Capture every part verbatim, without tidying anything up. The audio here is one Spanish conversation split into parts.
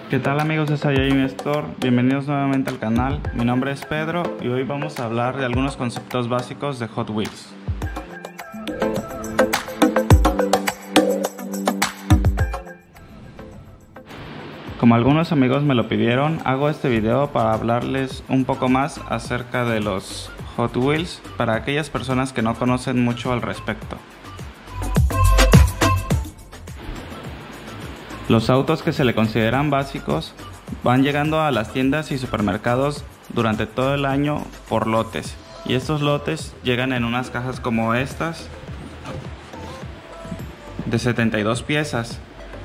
¿Qué tal amigos de Saiyajin Store? Bienvenidos nuevamente al canal. Mi nombre es Pedro y hoy vamos a hablar de algunos conceptos básicos de Hot Wheels. Como algunos amigos me lo pidieron, hago este video para hablarles un poco más acerca de los Hot Wheels para aquellas personas que no conocen mucho al respecto. Los autos que se le consideran básicos van llegando a las tiendas y supermercados durante todo el año por lotes, y estos lotes llegan en unas cajas como estas de setenta y dos piezas.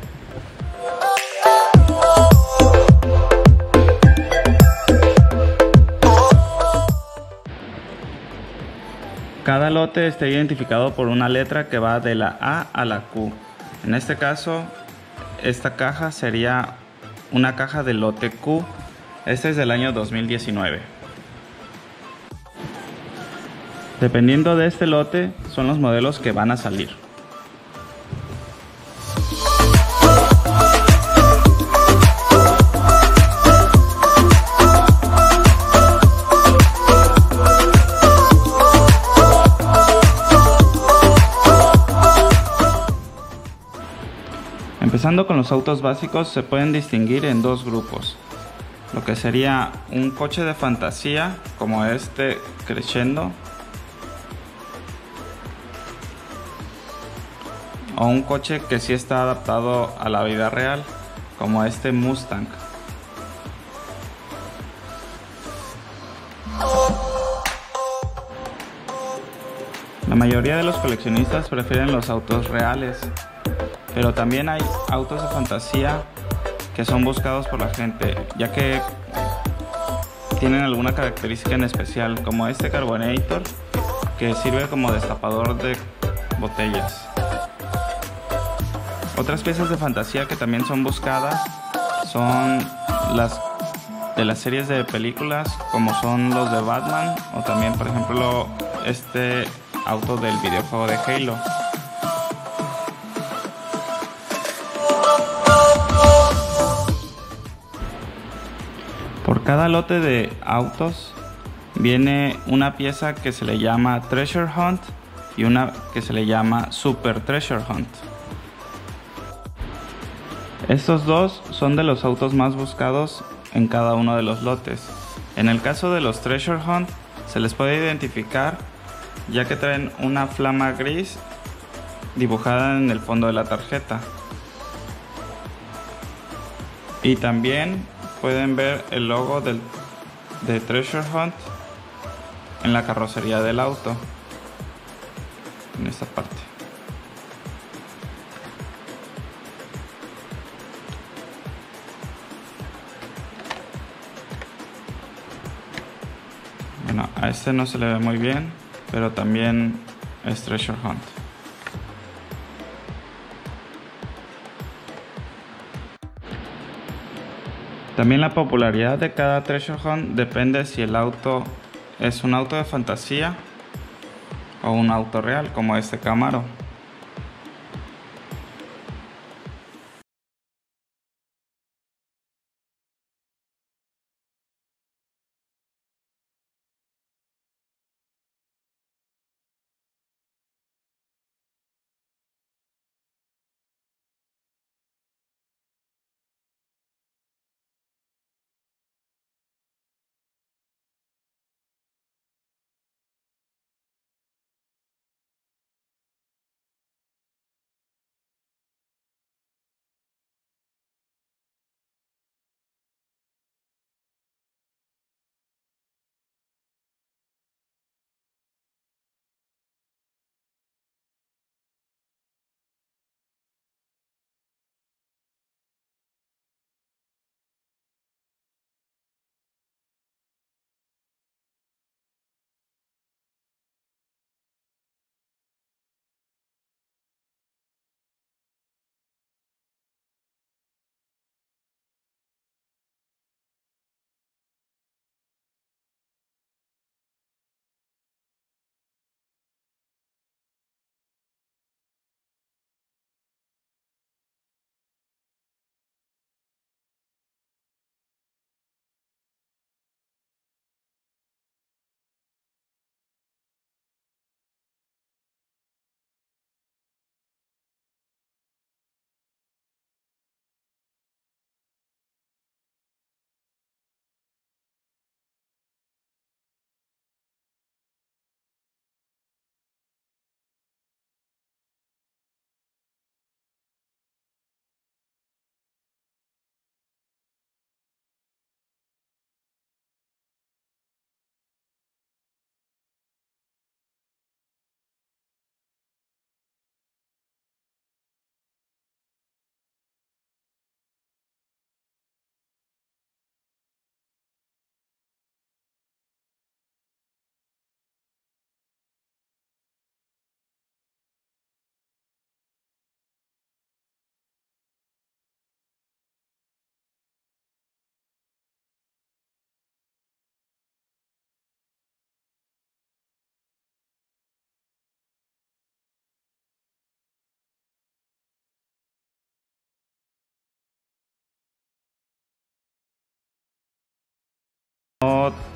Cada lote está identificado por una letra que va de la A a la Q. En este caso, esta caja sería una caja de lote Q. Este es del año dos mil diecinueve. Dependiendo de este lote, son los modelos que van a salir. Empezando con los autos básicos, se pueden distinguir en dos grupos. Lo que sería un coche de fantasía, como este Crescendo, o un coche que sí está adaptado a la vida real, como este Mustang. La mayoría de los coleccionistas prefieren los autos reales, pero también hay autos de fantasía que son buscados por la gente, ya que tienen alguna característica en especial, como este Carbonator, que sirve como destapador de botellas. Otras piezas de fantasía que también son buscadas son las de las series de películas, como son los de Batman, o también por ejemplo este auto del videojuego de Halo. Por cada lote de autos viene una pieza que se le llama Treasure Hunt y una que se le llama Super Treasure Hunt. Estos dos son de los autos más buscados en cada uno de los lotes. En el caso de los Treasure Hunt se les puede identificar ya que traen una flama gris dibujada en el fondo de la tarjeta. Y también pueden ver el logo del, de Treasure Hunt en la carrocería del auto, en esta parte. Bueno, a este no se le ve muy bien, pero también es Treasure Hunt. También la popularidad de cada Treasure Hunt depende si el auto es un auto de fantasía o un auto real, como este Camaro.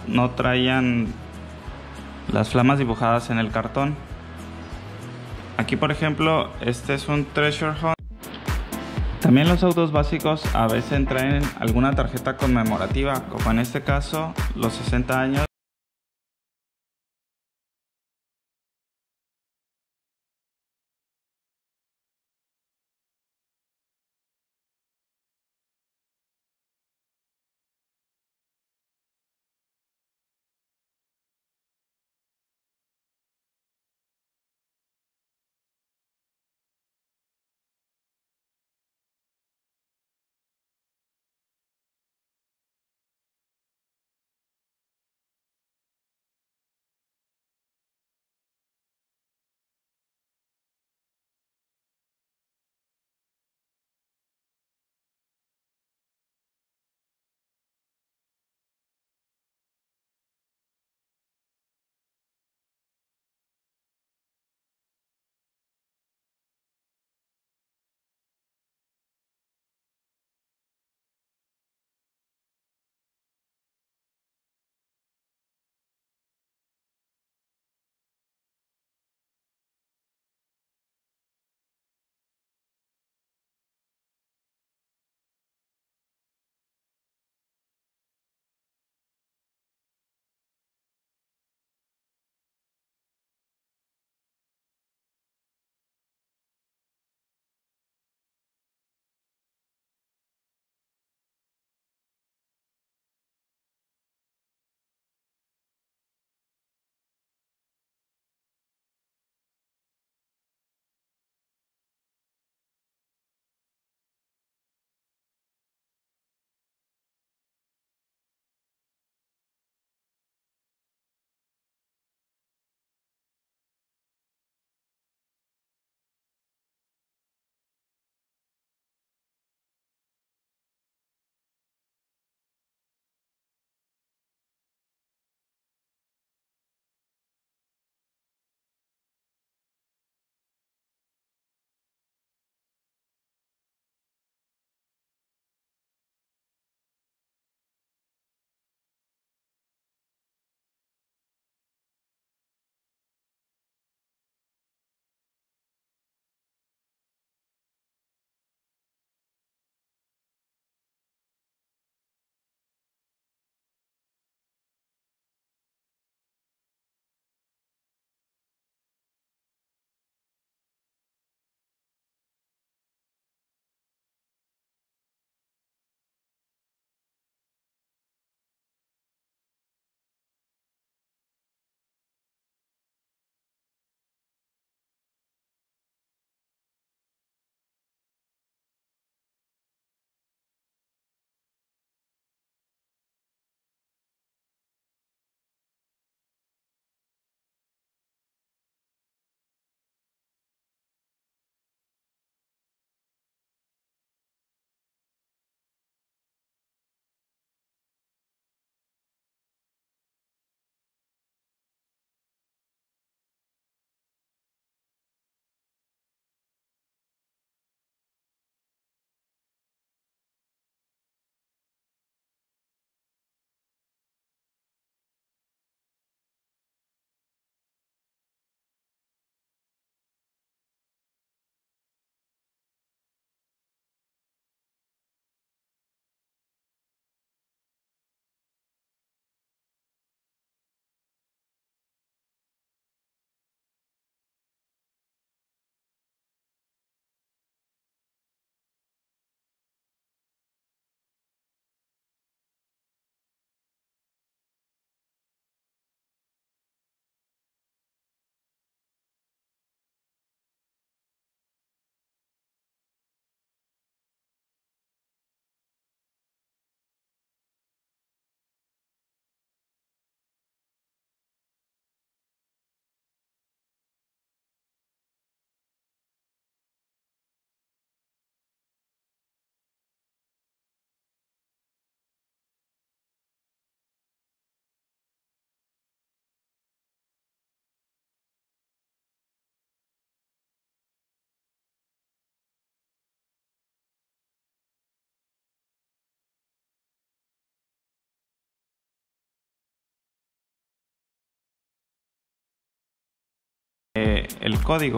no traían las flamas dibujadas en el cartón. Aquí, por ejemplo, este es un Treasure Hunt. También los autos básicos a veces traen alguna tarjeta conmemorativa, como en este caso los sesenta años el código.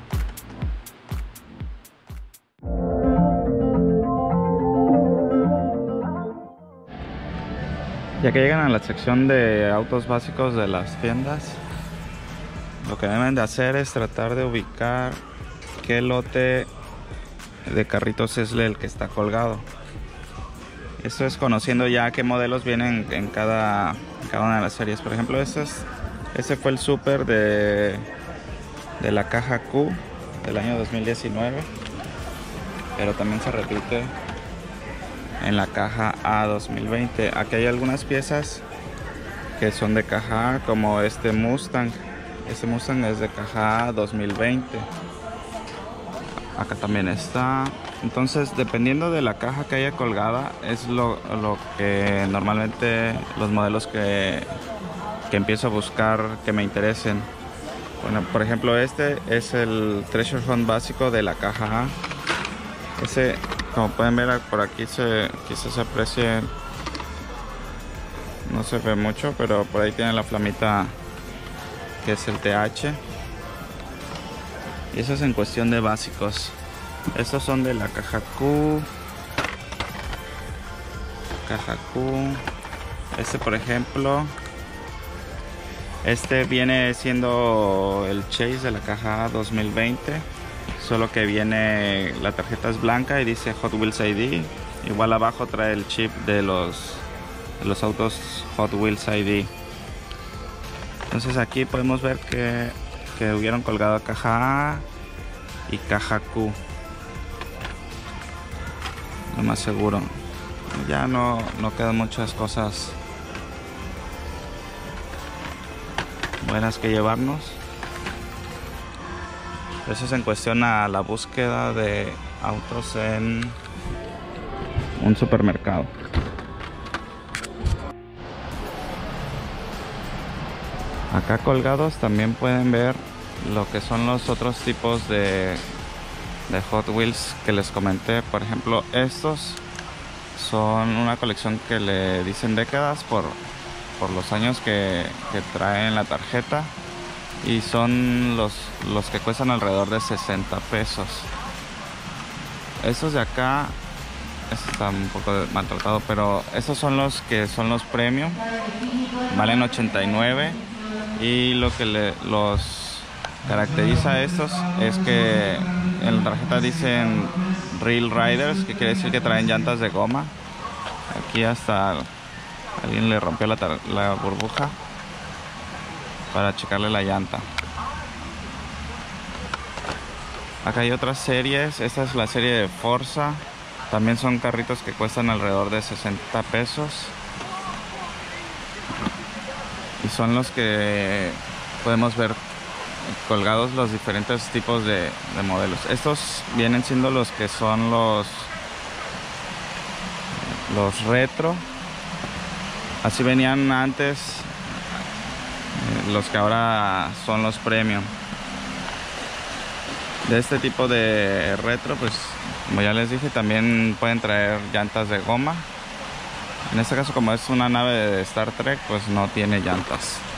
Ya que llegan a la sección de autos básicos de las tiendas, lo que deben de hacer es tratar de ubicar qué lote de carritos es el que está colgado. Esto es conociendo ya qué modelos vienen en cada, en cada una de las series. Por ejemplo, este, es, este fue el Super de, de la caja Q del año dos mil diecinueve, pero también se repite en la caja A dos mil veinte. Aquí hay algunas piezas que son de caja A, como este Mustang. Este Mustang es de caja A dos mil veinte. Acá también está. Entonces, dependiendo de la caja que haya colgada, es lo, lo que normalmente los modelos que, que empiezo a buscar que me interesen. Bueno, por ejemplo, este es el Treasure Hunt básico de la caja A. Ese, como pueden ver por aquí, se, quizás se aprecie, no se ve mucho, pero por ahí tiene la flamita que es el T H. Y eso es en cuestión de básicos. Estos son de la caja Q. Caja Q. Este, por ejemplo, este viene siendo el Chase de la caja A dos mil veinte. Solo que viene, la tarjeta es blanca y dice Hot Wheels I D. Igual abajo trae el chip de los, de los autos Hot Wheels I D. Entonces aquí podemos ver que, que hubieron colgado caja A y caja Q. Lo más seguro. Ya no, no quedan muchas cosas buenas que llevarnos. Eso es en cuestión a la búsqueda de autos en un supermercado. Acá colgados también pueden ver lo que son los otros tipos de, de Hot Wheels que les comenté. Por ejemplo, estos son una colección que le dicen décadas por, por los años que, que traen la tarjeta. Y son los, los que cuestan alrededor de sesenta pesos. Estos de acá, este está un poco maltratado, pero estos son los que son los premium. Valen ochenta y nueve. Y lo que le, los caracteriza a estos es que en la tarjeta dicen Real Riders, que quiere decir que traen llantas de goma. Aquí hasta alguien le rompió la, la burbuja para checarle la llanta. Acá hay otras series. Esta es la serie de Forza. También son carritos que cuestan alrededor de sesenta pesos. Y son los que podemos ver colgados los diferentes tipos de, de modelos. Estos vienen siendo los que son los los retro. Así venían antes, los que ahora son los premium. De este tipo de retro, pues como ya les dije, también pueden traer llantas de goma. En este caso, como es una nave de Star Trek, pues no tiene llantas.